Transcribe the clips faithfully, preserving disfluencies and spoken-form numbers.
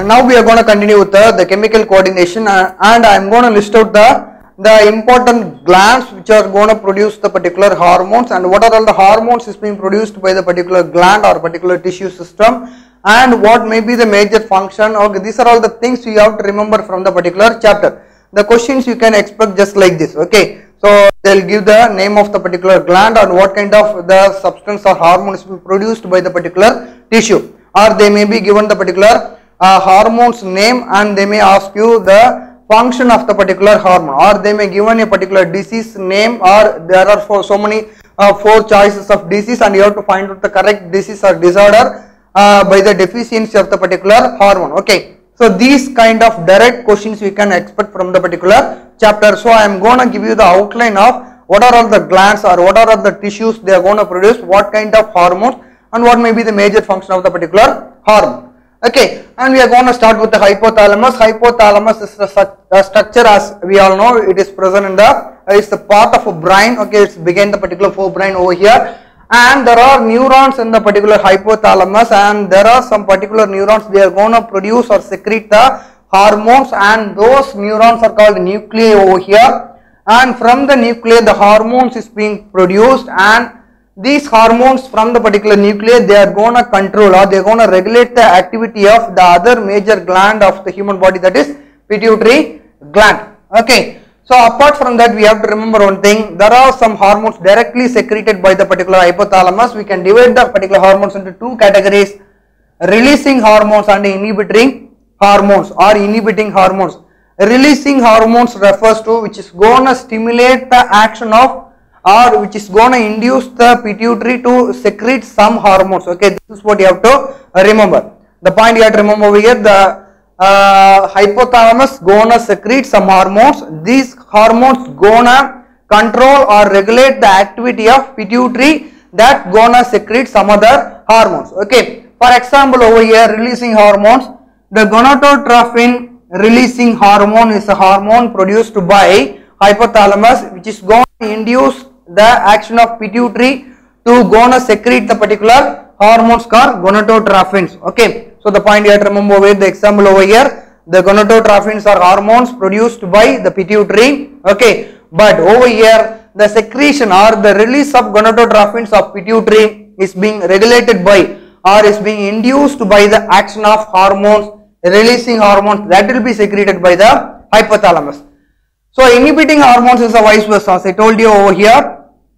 And now we are going to continue with the, the chemical coordination, uh, and I am going to list out the the important glands which are going to produce the particular hormones, and what are all the hormones is being produced by the particular gland or particular tissue system, and what may be the major function. Okay, these are all the things you have to remember from the particular chapter. The questions you can expect just like this. Okay, so they will give the name of the particular gland and what kind of the substance or hormone is produced by the particular tissue, or they may be given the particular uh, hormone's name and they may ask you the function of the particular hormone, or they may given a particular disease name, or there are for so many uh, four choices of disease and you have to find out the correct disease or disorder uh, by the deficiency of the particular hormone. Okay, so these kind of direct questions we can expect from the particular chapter. So I am going to give you the outline of what are all the glands or what are all the tissues they are going to produce, what kind of hormones, and what may be the major function of the particular hormone. Okay, and we are going to start with the hypothalamus. Hypothalamus is a, a structure, as we all know, it is present in the, uh, it's the part of a brain. Okay, it's behind the particular forebrain over here, and there are neurons in the particular hypothalamus, and there are some particular neurons, they are going to produce or secrete the hormones, and those neurons are called nuclei over here, and from the nuclei the hormones is being produced, and these hormones from the particular nuclei, they are going to control or they are going to regulate the activity of the other major gland of the human body, that is pituitary gland. Okay, so apart from that we have to remember one thing, there are some hormones directly secreted by the particular hypothalamus. We can divide the particular hormones into two categories, releasing hormones and inhibiting hormones or inhibiting hormones. Releasing hormones refers to which is going to stimulate the action of or which is going to induce the pituitary to secrete some hormones. Okay, this is what you have to remember. The point you have to remember over here, the uh, hypothalamus going to secrete some hormones. These hormones going to control or regulate the activity of pituitary that going to secrete some other hormones. Okay, for example over here, releasing hormones, the gonadotropin releasing hormone is a hormone produced by hypothalamus which is going to induce the action of pituitary to gonna secrete the particular hormones called gonadotropins. Okay, so the point you have to remember with the example over here, the gonadotropins are hormones produced by the pituitary. Okay, but over here the secretion or the release of gonadotropins of pituitary is being regulated by or is being induced by the action of hormones, releasing hormones that will be secreted by the hypothalamus. So inhibiting hormones is a vice versa, as I told you over here.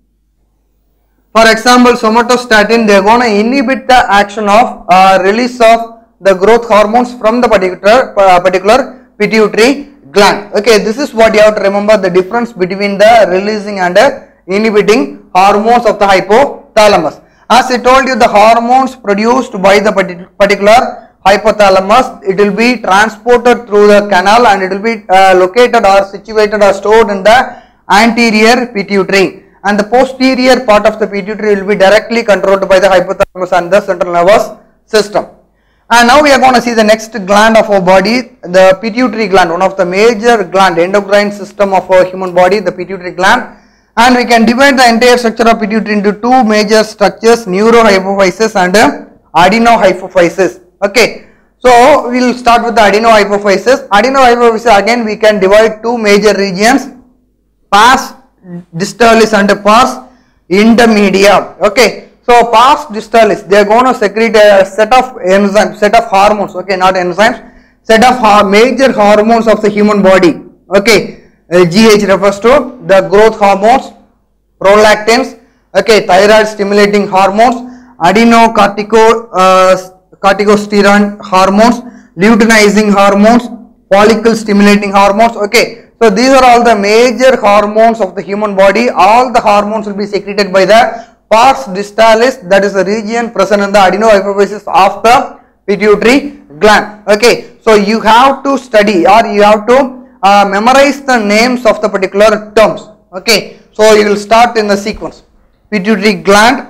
For example, somatostatin, they are going to inhibit the action of uh, release of the growth hormones from the particular uh, particular pituitary gland. Okay, this is what you have to remember, the difference between the releasing and uh, inhibiting hormones of the hypothalamus. As I told you, the hormones produced by the particular hypothalamus, it will be transported through the canal and it will be uh, located or situated or stored in the anterior pituitary, and the posterior part of the pituitary will be directly controlled by the hypothalamus and the central nervous system. And now we are going to see the next gland of our body, the pituitary gland, one of the major gland, endocrine system of our human body, the pituitary gland. And we can divide the entire structure of pituitary into two major structures, neurohypophysis and uh, adenohypophysis. Okay, so we will start with the adenohypophysis. Adenohypophysis, again we can divide two major regions, pars distalis and pars intermedia. Okay, so pars distalis, they are going to secrete a set of enzymes, set of hormones. Okay, not enzymes, set of major hormones of the human body. Okay, uh, G H refers to the growth hormones, prolactins. Okay, thyroid stimulating hormones, adenocortico uh, corticosteroid hormones, luteinizing hormones, follicle stimulating hormones. Okay, so these are all the major hormones of the human body. All the hormones will be secreted by the pars distalis, that is the region present in the adenohypophysis of the pituitary gland. Okay, so you have to study or you have to uh, memorize the names of the particular terms. Okay, so you will start in the sequence. Pituitary gland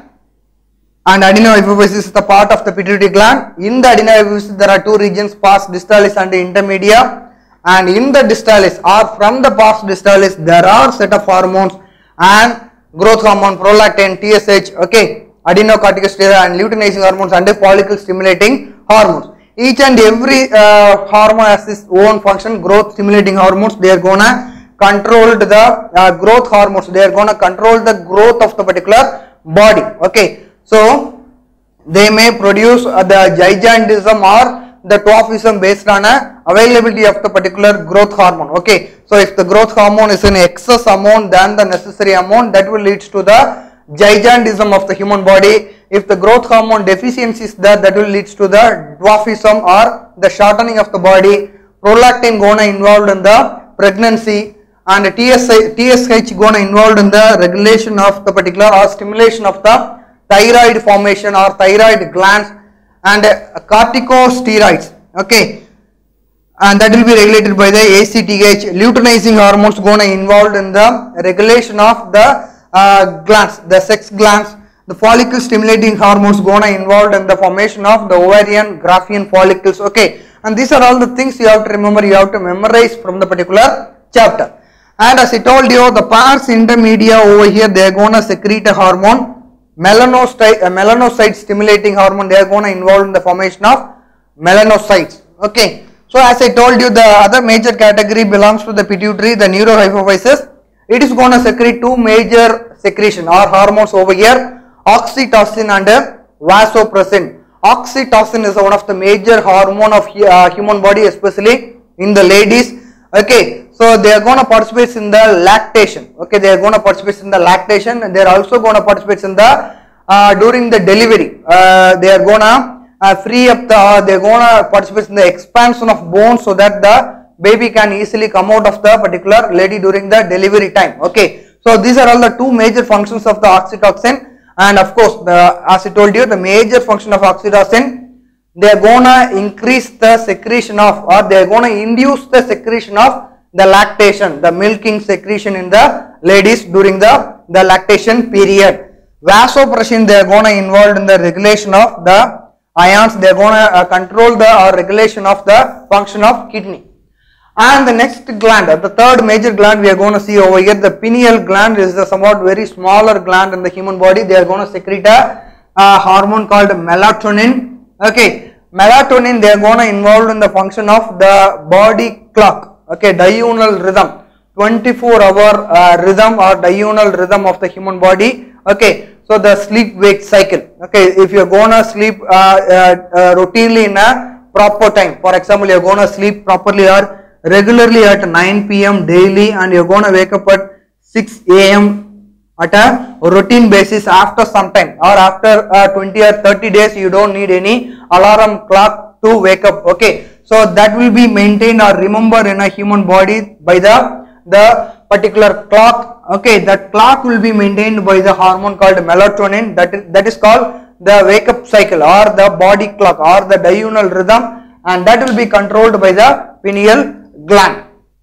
and adenohypophysis is the part of the pituitary gland. In the adenohypophysis there are two regions, pars distalis and intermedia, and in the distalis or from the pars distalis there are set of hormones and growth hormone, prolactin, T S H, okay, adenocorticosteroid and luteinizing hormones and follicle stimulating hormones. each and every uh, hormone has its own function. Growth stimulating hormones, they are gonna control the uh, growth hormones, they are gonna control the growth of the particular body. Okay, so they may produce uh, the gigantism or the dwarfism based on a availability of the particular growth hormone. Okay, so if the growth hormone is in excess amount than the necessary amount, that will lead to the gigantism of the human body. If the growth hormone deficiency is there, that will lead to the dwarfism or the shortening of the body. Prolactin gonna involved in the pregnancy, and T S H gonna involved in the regulation of the particular or stimulation of the thyroid formation or thyroid glands, and uh, corticosteroids. Okay, and that will be regulated by the A C T H. Luteinizing hormones gonna involved in the regulation of the uh, glands, the sex glands. The follicle stimulating hormones gonna involved in the formation of the ovarian Graafian follicles. Okay, and these are all the things you have to remember, you have to memorize from the particular chapter. And as I told you, the pars intermedia over here, they are gonna secrete a hormone, melanocyte, uh, melanocyte stimulating hormone. They are gonna involve in the formation of melanocytes. Okay, so as I told you, the other major category belongs to the pituitary, the neurohypophysis. It is gonna secrete two major secretion or hormones over here, oxytocin and vasopressin. Oxytocin is one of the major hormone of uh, human body, especially in the ladies. Okay, so they are going to participate in the lactation. Okay, they are going to participate in the lactation, and they are also going to participate in the uh, during the delivery. Uh, they are going to uh, free up the. Uh, they are going to participate in the expansion of bones so that the baby can easily come out of the particular lady during the delivery time. Okay, so these are all the two major functions of the oxytocin. And of course, the, as I told you, the major function of oxytocin, they are gonna increase the secretion of, or they are gonna induce the secretion of the lactation, the milking secretion in the ladies during the, the lactation period. Vasopressin, they are gonna involved in the regulation of the ions, they are gonna uh, control the or regulation of the function of kidney. And the next gland, the third major gland we are going to see over here, the pineal gland is a somewhat very smaller gland in the human body. They are going to secrete a, a hormone called melatonin. Okay, melatonin, they are going to involved in the function of the body clock. Okay, diurnal rhythm, twenty-four hour uh, rhythm or diurnal rhythm of the human body. Okay, so the sleep wake cycle. Okay, if you are going to sleep uh, uh, uh, routinely in a proper time, for example, you are going to sleep properly or regularly at nine P M daily, and you're going to wake up at six A M at a routine basis after some time, or after uh, twenty or thirty days, you don't need any alarm clock to wake up. Okay, so that will be maintained or remembered in a human body by the the particular clock. Okay, that clock will be maintained by the hormone called melatonin. That is, that is called the wake up cycle or the body clock or the diurnal rhythm, and that will be controlled by the pineal gland.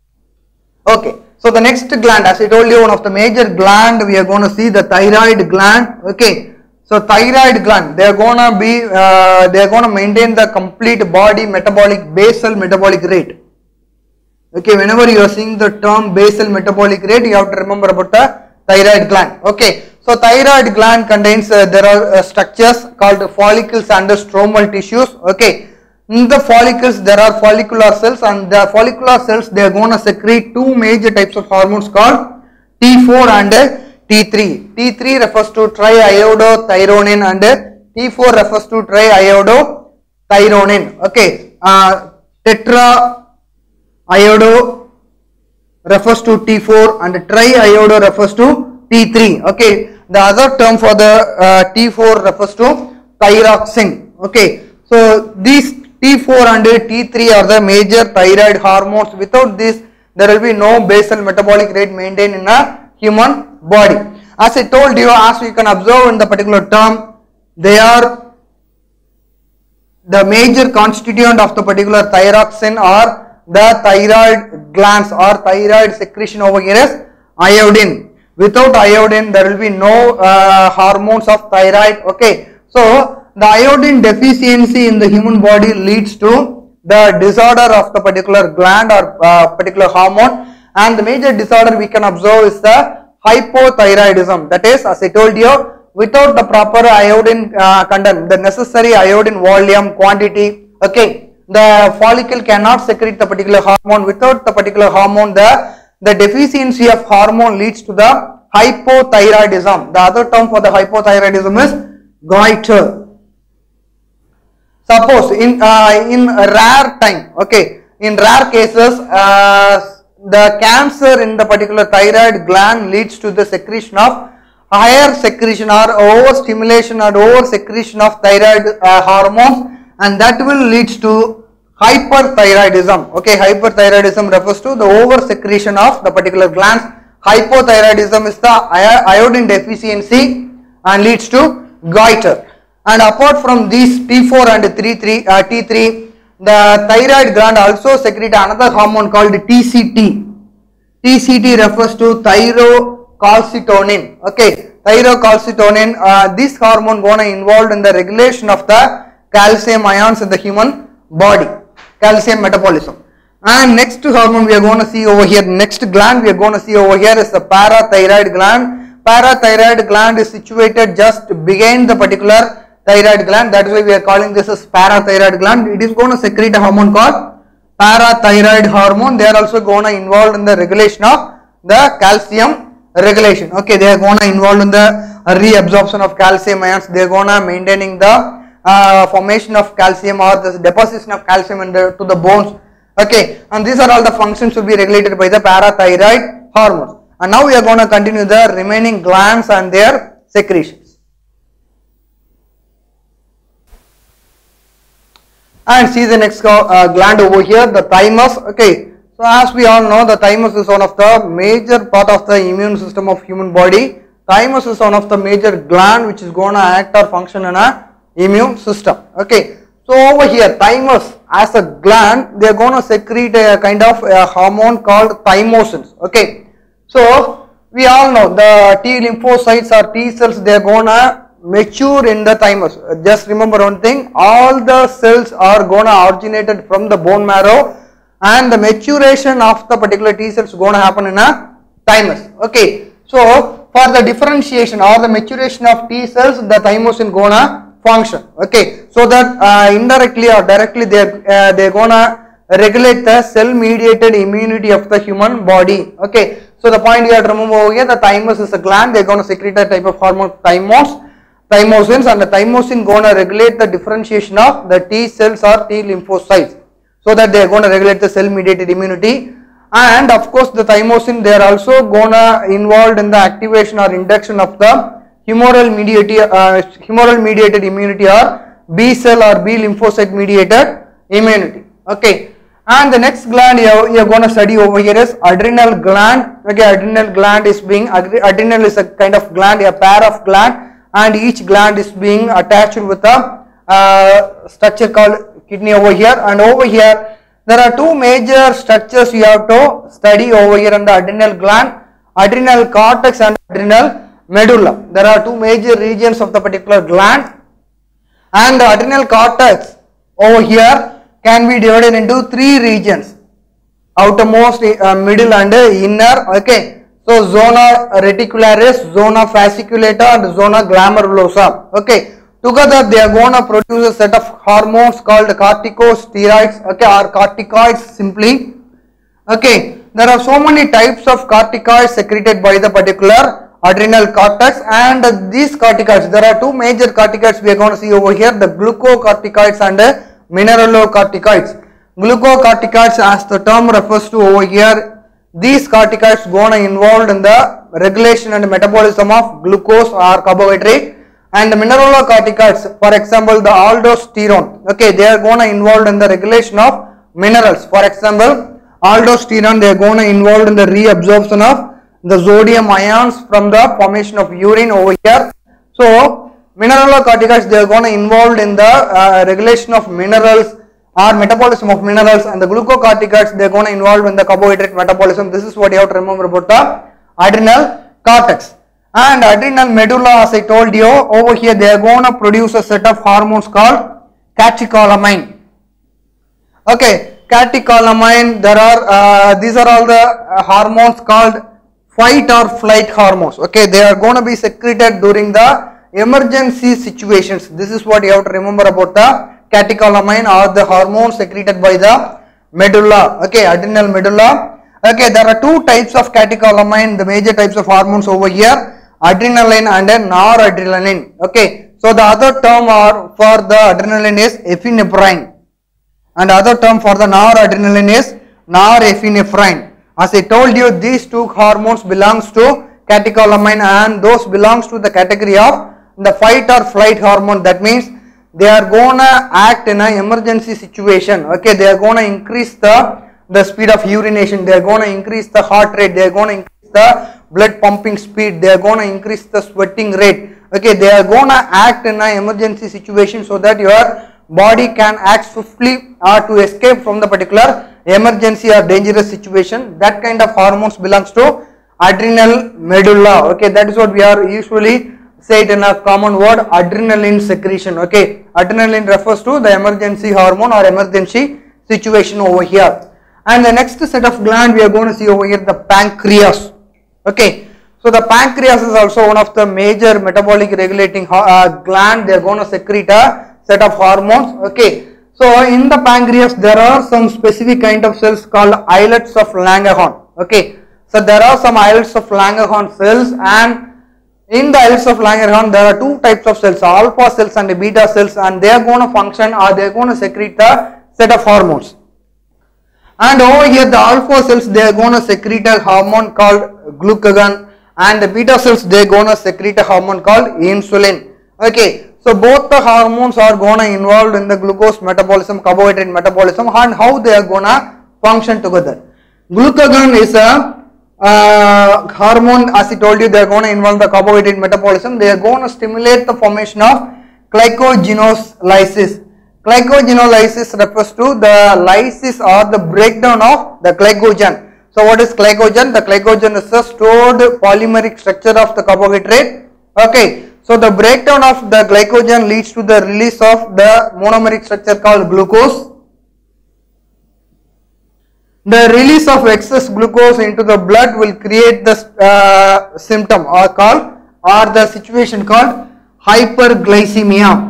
Okay, so the next gland, as I told you, one of the major gland we are going to see, the thyroid gland. Okay, so thyroid gland, they are going to be uh, they are going to maintain the complete body metabolic basal metabolic rate. Okay, whenever you are seeing the term basal metabolic rate, you have to remember about the thyroid gland. Okay, so thyroid gland contains uh, there are uh, structures called follicles and stromal tissues. Okay, in the follicles there are follicular cells, and the follicular cells, they are going to secrete two major types of hormones called T four and T three. T three refers to triiodothyronine and T four refers to triiodothyronine. Okay, uh, tetra iodo refers to T four and triiodo refers to T three. Okay, the other term for the uh, T four refers to thyroxine. Okay, so these T four and T three are the major thyroid hormones. Without this, there will be no basal metabolic rate maintained in a human body. As I told you, as you can observe in the particular term, they are the major constituent of the particular thyroxine or the thyroid glands or thyroid secretion over here is iodine. Without iodine, there will be no uh, hormones of thyroid. Okay, so the iodine deficiency in the human body leads to the disorder of the particular gland or uh, particular hormone, and the major disorder we can observe is the hypothyroidism. That is, as I told you, without the proper iodine uh, content, the necessary iodine volume, quantity, okay, the follicle cannot secrete the particular hormone. Without the particular hormone, the, the deficiency of hormone leads to the hypothyroidism. The other term for the hypothyroidism is goiter. Suppose in uh, in rare time, okay, in rare cases, uh, the cancer in the particular thyroid gland leads to the secretion of higher secretion or overstimulation or over secretion of thyroid uh, hormones, and that will lead to hyperthyroidism. Okay, hyperthyroidism refers to the over secretion of the particular glands. Hypothyroidism is the iodine deficiency and leads to goiter. And apart from these T four and T three, uh, T three, the thyroid gland also secrete another hormone called T C T. T C T refers to thyrocalcitonin. Okay, thyrocalcitonin. Uh, this hormone gonna involved in the regulation of the calcium ions in the human body, calcium metabolism. And next hormone we are going to see over here, next gland we are going to see over here is the parathyroid gland. Parathyroid gland is situated just behind the particular thyroid gland. That is why we are calling this as parathyroid gland. It is going to secrete a hormone called parathyroid hormone. They are also going to involved in the regulation of the calcium regulation. Okay, they are going to involved in the reabsorption of calcium ions. They are going to maintaining the uh, formation of calcium or the deposition of calcium in the, to the bones. Okay, and these are all the functions will be regulated by the parathyroid hormones. And now we are going to continue the remaining glands and their secretions. And see the next uh, gland over here, the thymus. Okay, so as we all know, the thymus is one of the major part of the immune system of human body. Thymus is one of the major gland which is going to act or function in a immune system. Okay, so over here, thymus as a gland, they are going to secrete a kind of a hormone called thymosins. Okay, so we all know the T lymphocytes or T cells, they are going to mature in the thymus. Just remember one thing, all the cells are going to originated from the bone marrow, and the maturation of the particular T cells is going to happen in a thymus. Okay, so for the differentiation or the maturation of T cells, the thymosin going to function. Okay, so that uh, indirectly or directly they are uh, they are gonna regulate the cell mediated immunity of the human body. Okay, so the point you have to remember over here, the thymus is a gland. They are going to secrete a type of hormone thymos, thymosins, and the thymosin going to regulate the differentiation of the T cells or T lymphocytes, so that they are going to regulate the cell mediated immunity. And of course the thymosin, they are also going to involved in the activation or induction of the humoral mediated uh, humoral mediated immunity or B cell or B lymphocyte mediated immunity. Okay, and the next gland you are, you are going to study over here is adrenal gland. Okay, adrenal gland is being, adrenal is a kind of gland, a pair of gland, and each gland is being attached with a uh, structure called kidney over here. And over here there are two major structures you have to study over here in the adrenal gland: adrenal cortex and adrenal medulla. There are two major regions of the particular gland, and the adrenal cortex over here can be divided into three regions: outermost, uh, middle and uh, inner. Okay, so zona reticularis, zona fasciculata and zona glomerulosa. Okay, together they are going to produce a set of hormones called corticosteroids. Okay, or corticoids simply. Okay, there are so many types of corticoids secreted by the particular adrenal cortex, and these corticoids, there are two major corticoids we are going to see over here, the glucocorticoids and mineralocorticoids. Glucocorticoids, as the term refers to over here, these corticoids going to involved in the regulation and metabolism of glucose or carbohydrate, and the mineralocorticoids, for example the aldosterone, okay, they are going to involved in the regulation of minerals. For example, aldosterone, they are going to involved in the reabsorption of the sodium ions from the formation of urine over here. So mineralocorticoids, they are going to involved in the uh, regulation of minerals or metabolism of minerals, and the glucocorticoids, they are going to involved in the carbohydrate metabolism. This is what you have to remember about the adrenal cortex. And adrenal medulla, as I told you, over here they are going to produce a set of hormones called catecholamine. Okay, catecholamine, there are uh, these are all the uh, hormones called fight or flight hormones. Okay, they are going to be secreted during the emergency situations. This is what you have to remember about the catecholamine or the hormone secreted by the medulla, okay, adrenal medulla. Okay, there are two types of catecholamine, the major types of hormones over here, adrenaline and noradrenaline. Okay, so the other term are for the adrenaline is epinephrine, and other term for the noradrenaline is norepinephrine. As I told you, these two hormones belongs to catecholamine, and those belongs to the category of the fight or flight hormone. That means they are gonna act in an emergency situation. Okay, they are gonna increase the the speed of urination, they are gonna increase the heart rate, they are gonna increase the blood pumping speed, they are gonna increase the sweating rate. Okay, they are gonna act in an emergency situation so that your body can act swiftly or to escape from the particular emergency or dangerous situation. That kind of hormones belongs to adrenal medulla. Okay, that is what we are usually say it in a common word, adrenaline secretion. Okay, adrenaline refers to the emergency hormone or emergency situation over here. And the next set of gland we are going to see over here, the pancreas. Okay, so the pancreas is also one of the major metabolic regulating uh, gland. They are going to secrete a set of hormones. Okay, so in the pancreas there are some specific kind of cells called islets of Langerhans. Okay, so there are some islets of Langerhans cells, and in the islets of Langerhans there are two types of cells, alpha cells and beta cells, and they are going to function or they are going to secrete the set of hormones. And over here the alpha cells, they are going to secrete a hormone called glucagon, and the beta cells, they are going to secrete a hormone called insulin. Okay, so both the hormones are going to involved in the glucose metabolism, carbohydrate metabolism, and how they are going to function together. Glucagon is a uh, hormone, as I told you, they are going to involve the carbohydrate metabolism. They are going to stimulate the formation of glycogenolysis. Glycogenolysis refers to the lysis or the breakdown of the glycogen. So what is glycogen? The glycogen is the stored polymeric structure of the carbohydrate. Okay, so the breakdown of the glycogen leads to the release of the monomeric structure called glucose. The release of excess glucose into the blood will create the uh, symptom or called or the situation called hyperglycemia.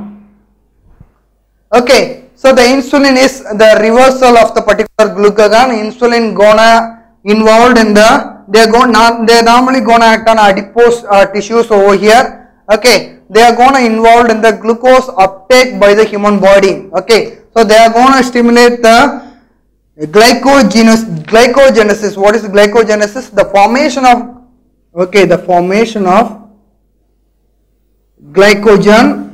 Okay, so the insulin is the reversal of the particular glucagon. Insulin gonna involved in the, they are going they are normally gonna act on adipose uh, tissues over here. Okay, they are gonna involved in the glucose uptake by the human body. Okay, so they are gonna stimulate the glycogenesis. Glycogenesis. What is glycogenesis? The formation of, okay, the formation of glycogen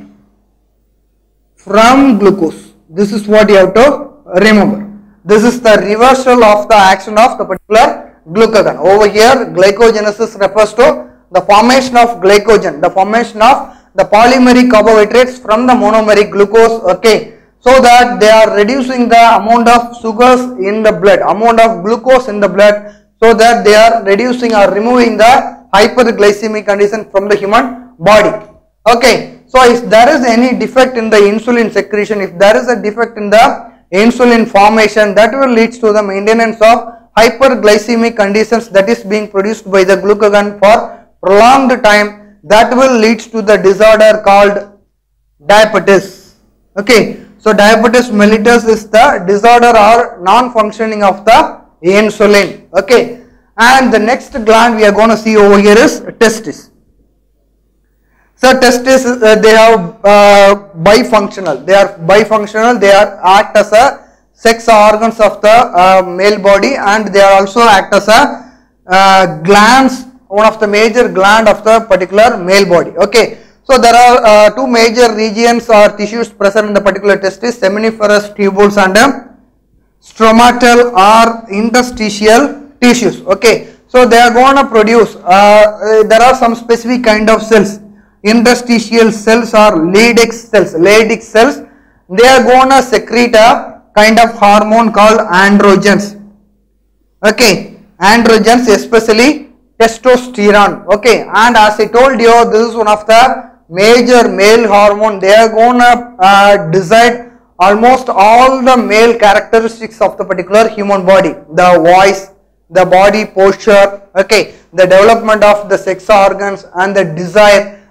from glucose. This is what you have to remember. This is the reversal of the action of the particular glucagon. Over here, glycogenesis refers to the formation of glycogen, the formation of the polymeric carbohydrates from the monomeric glucose. Okay, so that they are reducing the amount of sugars in the blood, amount of glucose in the blood, so that they are reducing or removing the hyperglycemic condition from the human body. Okay. So if there is any defect in the insulin secretion, if there is a defect in the insulin formation, that will lead to the maintenance of hyperglycemic conditions that is being produced by the glucagon for prolonged time. That will lead to the disorder called diabetes. Okay, so diabetes mellitus is the disorder or non-functioning of the insulin. Okay, and the next gland we are going to see over here is testis. So testes, uh, they are uh, bifunctional. They are bifunctional. They are act as a sex organs of the uh, male body, and they are also act as a uh, glands, one of the major gland of the particular male body. Okay. So there are uh, two major regions or tissues present in the particular testis: seminiferous tubules and uh, stromatal or interstitial tissues. Okay. So they are going to produce. Uh, uh, there are some specific kind of cells. Interstitial cells or Leydig cells, Leydig cells, they are going to secrete a kind of hormone called androgens. Okay, androgens, especially testosterone. Okay, and as I told you, this is one of the major male hormone. They are going to uh, decide almost all the male characteristics of the particular human body: the voice, the body posture, okay, the development of the sex organs and the desire,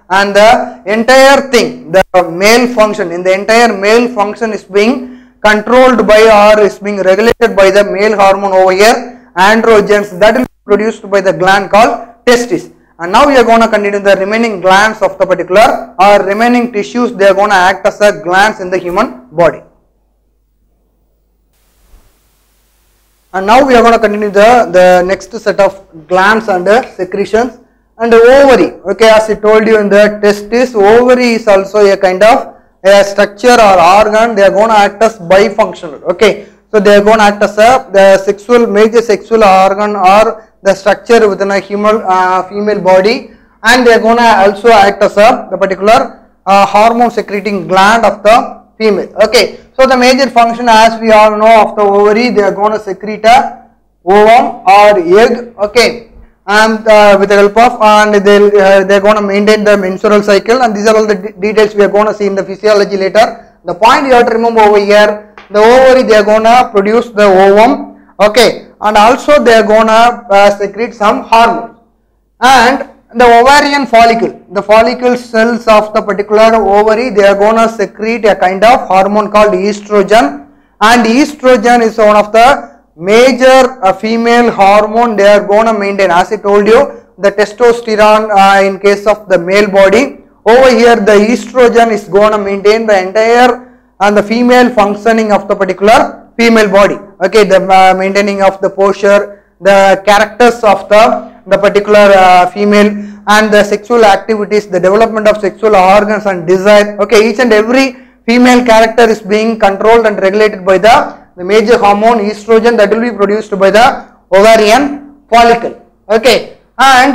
and the entire thing, the male function, in the entire male function is being controlled by or is being regulated by the male hormone over here, androgens, that will be produced by the gland called testis. And now we are going to continue the remaining glands of the particular or remaining tissues, they are going to act as a glands in the human body. And now we are going to continue the, the next set of glands and uh, secretions. And the ovary, okay, as I told you in the testis, ovary is also a kind of a structure or organ, they are going to act as bifunctional, okay. So they are going to act as a the sexual, major sexual organ or the structure within a human uh, female body, and they are going to also act as a the particular uh, hormone secreting gland of the female, okay. So the major function, as we all know, of the ovary, they are going to secrete a ovum or egg, okay, and uh, with the help of, and they uh, they are going to maintain the menstrual cycle, and these are all the de details we are going to see in the physiology later. The point you have to remember over here, the ovary, they are going to produce the ovum, okay, and also they are going to uh, secrete some hormones. And the ovarian follicle, the follicle cells of the particular ovary, they are going to secrete a kind of hormone called estrogen, and estrogen is one of the major uh, female hormone they are going to maintain. As I told you, the testosterone uh, in case of the male body, over here the estrogen is going to maintain the entire and the female functioning of the particular female body, okay, the uh, maintaining of the posture, the characters of the the particular uh, female, and the sexual activities, the development of sexual organs and desire, okay, each and every female character is being controlled and regulated by the, the major hormone estrogen that will be produced by the ovarian follicle, okay. And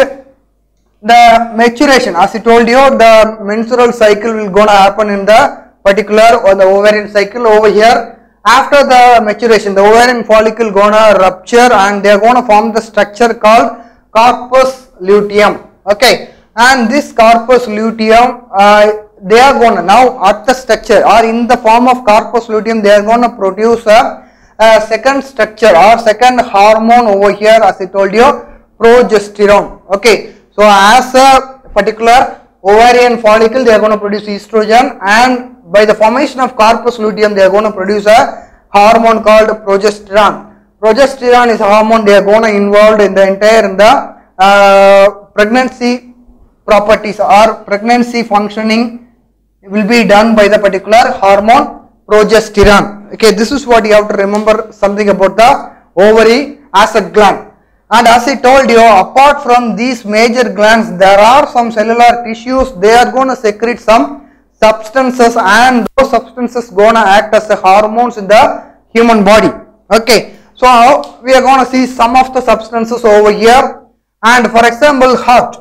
the maturation, as I told you, the menstrual cycle will going to happen in the particular or the ovarian cycle over here. After the maturation, the ovarian follicle going to rupture and they are going to form the structure called corpus luteum, okay, and this corpus luteum, uh, they are going to now at the structure or in the form of corpus luteum, they are going to produce a, a second structure or second hormone over here, as I told you, progesterone, okay. So as a particular ovarian follicle, they are going to produce estrogen, and by the formation of corpus luteum, they are going to produce a hormone called progesterone. Progesterone is a hormone they are going to involved in the entire in the uh, pregnancy properties or pregnancy functioning will be done by the particular hormone progesterone. Okay, this is what you have to remember something about the ovary as a gland. And as I told you, apart from these major glands, there are some cellular tissues, they are going to secrete some substances, and those substances going to act as the hormones in the human body, okay. So we are going to see some of the substances over here, and for example heart.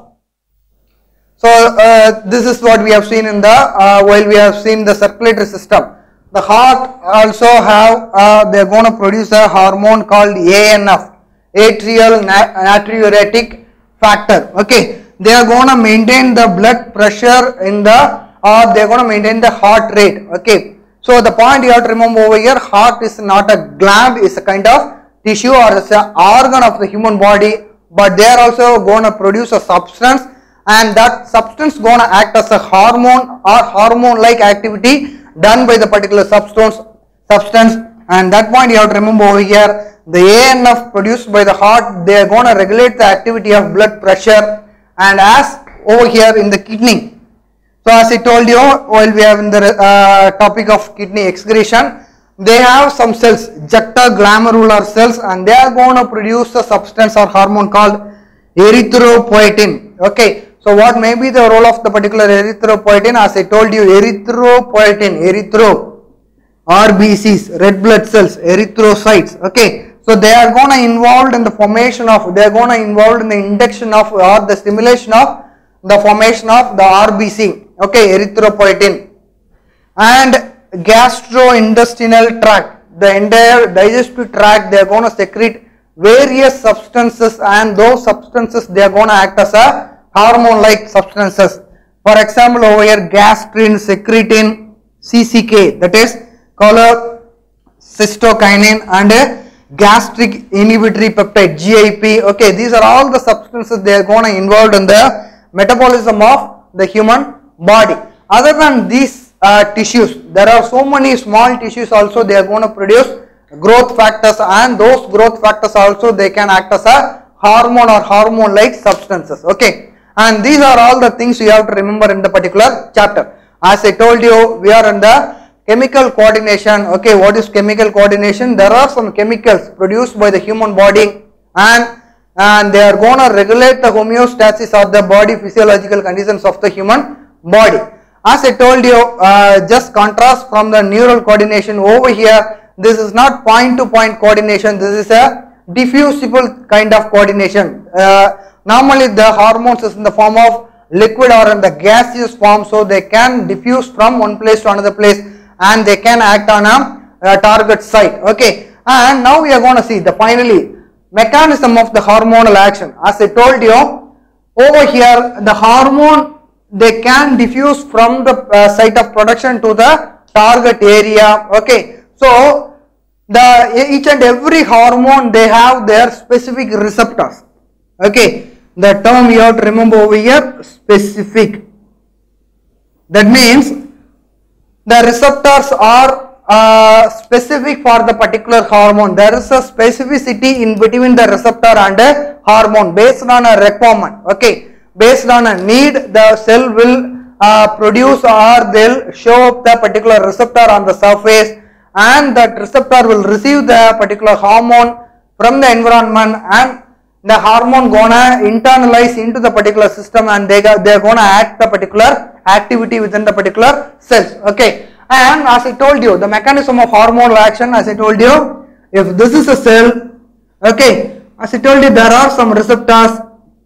So uh, this is what we have seen in the uh, while we have seen the circulatory system. The heart also have uh, they are going to produce a hormone called A N F, atrial natriuretic factor, okay. They are going to maintain the blood pressure in the or they are going to maintain the heart rate, okay. So the point you have to remember over here, heart is not a gland, it's a kind of tissue or it's an organ of the human body, but they are also going to produce a substance, and that substance going to act as a hormone or hormone like activity done by the particular substance substance and that point you have to remember over here, the A N F produced by the heart, they are going to regulate the activity of blood pressure, and as over here in the kidney. So as I told you, while we have in the uh, topic of kidney excretion, they have some cells, jucta glomerular cells, and they are going to produce a substance or hormone called erythropoietin, okay. So what may be the role of the particular erythropoietin? As I told you, erythropoietin, erythro, R B Cs, red blood cells, erythrocytes, okay. So they are going to involved in the formation of, they are going to involved in the induction of or the stimulation of the formation of the R B C, okay, erythropoietin. And gastrointestinal tract, the entire digestive tract, they are going to secrete various substances, and those substances they are going to act as a hormone like substances. For example, over here gastrin, secretin, C C K, that is cholecystokinin, and a gastric inhibitory peptide, G I P, okay. These are all the substances they are going to involved in the metabolism of the human body. Other than these uh, tissues, there are so many small tissues also, they are going to produce growth factors, and those growth factors also they can act as a hormone or hormone like substances. Okay, and these are all the things you have to remember in the particular chapter. As I told you, we are in the chemical coordination. Okay, what is chemical coordination? There are some chemicals produced by the human body, and and they are going to regulate the homeostasis of the body, physiological conditions of the human body. As I told you, uh, just contrast from the neural coordination over here, this is not point to point coordination, this is a diffusible kind of coordination. Uh, normally the hormones is in the form of liquid or in the gaseous form, so they can diffuse from one place to another place and they can act on a, a target site. Okay, and now we are going to see the finally mechanism of the hormonal action. As I told you, over here the hormone, they can diffuse from the uh, site of production to the target area. Okay, so the each and every hormone, they have their specific receptors. Okay, the term you have to remember over here, specific. That means the receptors are uh, specific for the particular hormone. There is a specificity in between the receptor and a hormone based on a requirement. Okay, based on a need, the cell will uh, produce or they'll show up the particular receptor on the surface, and that receptor will receive the particular hormone from the environment, and the hormone gonna internalize into the particular system, and they they are gonna act the particular activity within the particular cells. Okay, and as I told you, the mechanism of hormonal action, as I told you, if this is a cell, okay, as I told you, there are some receptors,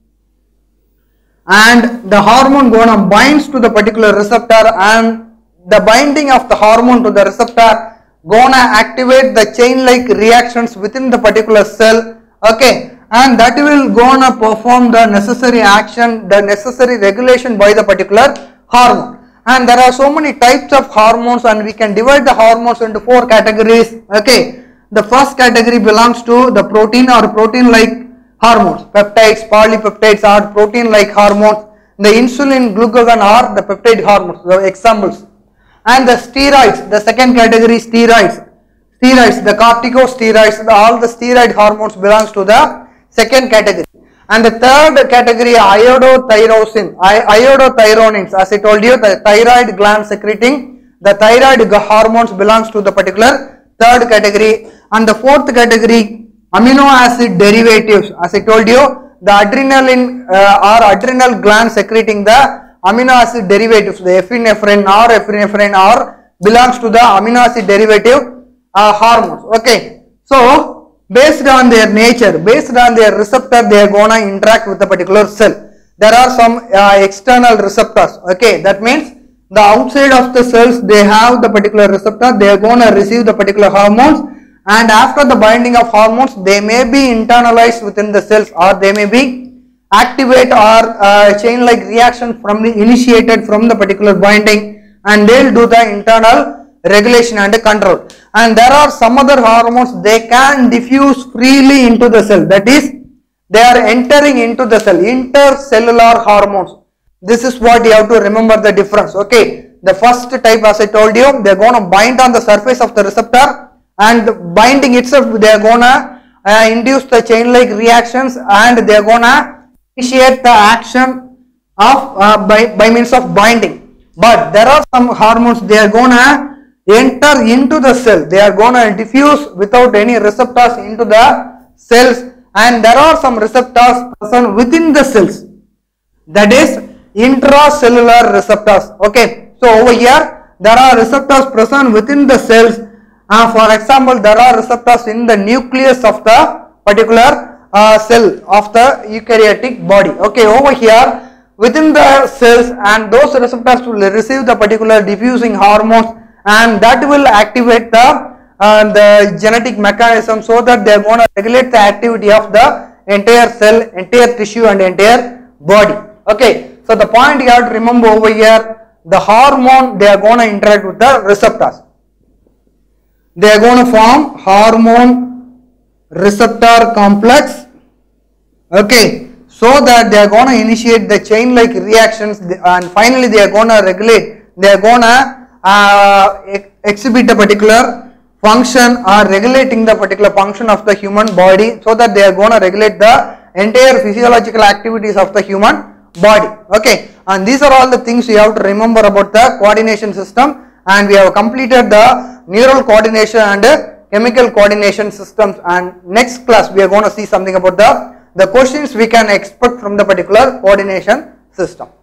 and the hormone gonna binds to the particular receptor, and the binding of the hormone to the receptor gonna activate the chain like reactions within the particular cell. Okay, and that will gonna perform the necessary action, the necessary regulation by the particular hormone. And there are so many types of hormones, and we can divide the hormones into four categories. Okay, the first category belongs to the protein or protein like hormones. Peptides, polypeptides are protein like hormones. The insulin, glucagon are the peptide hormones, the examples. And the steroids, the second category, steroids. Steroids, the corticosteroids, the, all the steroid hormones belongs to the second category. And the third category, iodothyrosin, iodothyronins, as I told you, the thyroid gland secreting, the thyroid hormones belongs to the particular third category. And the fourth category, amino acid derivatives, as I told you, the adrenaline uh, or adrenal gland secreting the amino acid derivatives, the epinephrine or epinephrine or belongs to the amino acid derivative uh, hormones. Okay, so based on their nature, based on their receptor, they are gonna interact with the particular cell. There are some uh, external receptors. Okay, that means the outside of the cells, they have the particular receptor, they are gonna receive the particular hormones, and after the binding of hormones, they may be internalized within the cells, or they may be activate or uh, chain like reaction from the initiated from the particular binding, and they'll do the internal regulation and control. And there are some other hormones, they can diffuse freely into the cell, that is they are entering into the cell, intercellular hormones. This is what you have to remember the difference. Okay, the first type, as I told you, they are going to bind on the surface of the receptor, and binding itself, they are going to uh, induce the chain like reactions, and they are going to initiate the action of uh, by, by means of binding. But there are some hormones, they are going to enter into the cell, they are going to diffuse without any receptors into the cells, and there are some receptors present within the cells, that is intracellular receptors. Okay, so over here there are receptors present within the cells. Uh, for example, there are receptors in the nucleus of the particular uh, cell of the eukaryotic body. Okay, over here within the cells, and those receptors will receive the particular diffusing hormones, and that will activate the uh, the genetic mechanism, so that they are going to regulate the activity of the entire cell, entire tissue and entire body. Okay, so the point you have to remember over here, the hormone, they are going to interact with the receptors. They are going to form hormone receptor complex. Okay, so that they are going to initiate the chain like reactions, and finally they are going to regulate, they are going to uh, ex exhibit a particular function or regulating the particular function of the human body, so that they are going to regulate the entire physiological activities of the human body. Okay, and these are all the things you have to remember about the coordination system, and we have completed the neural coordination and chemical coordination systems, and next class we are going to see something about the the questions we can expect from the particular coordination system.